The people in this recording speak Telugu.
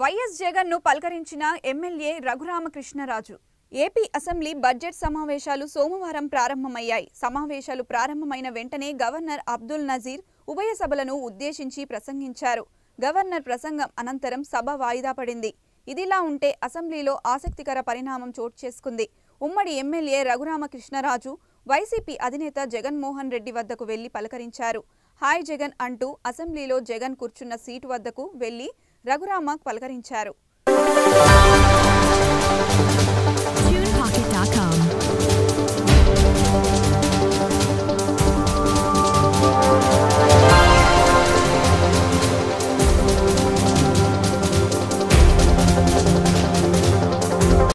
వైఎస్ జగన్ ను పలకరించిన MLA Raghuramakrishnaraju. AP assembly budget సమావేశాలు సోమవారం ప్రారంభమయ్యాయి. సమావేశాలు ప్రారంభమైన వెంటనే గవర్నర్ అబ్దుల్ నజీర్ ఉభయ సభలను ఉద్దేశించి ప్రసంగించారు. గవర్నర్ ప్రసంగం అనంతరం సభ వాయిదా పడింది. ఇదిలా ఉంటే అసెంబ్లీలో ఆసక్తికర పరిణామం చోటు చేసుకుంది. ఉమ్మడి ఎమ్మెల్యే రఘురామకృష్ణరాజు వైసీపీ అధినేత జగన్మోహన్ రెడ్డి వద్దకు వెళ్లి పలకరించారు. హాయ్ జగన్ అంటూ అసెంబ్లీలో జగన్ కూర్చున్న సీటు వద్దకు వెళ్లి రఘురామ పలకరించారు.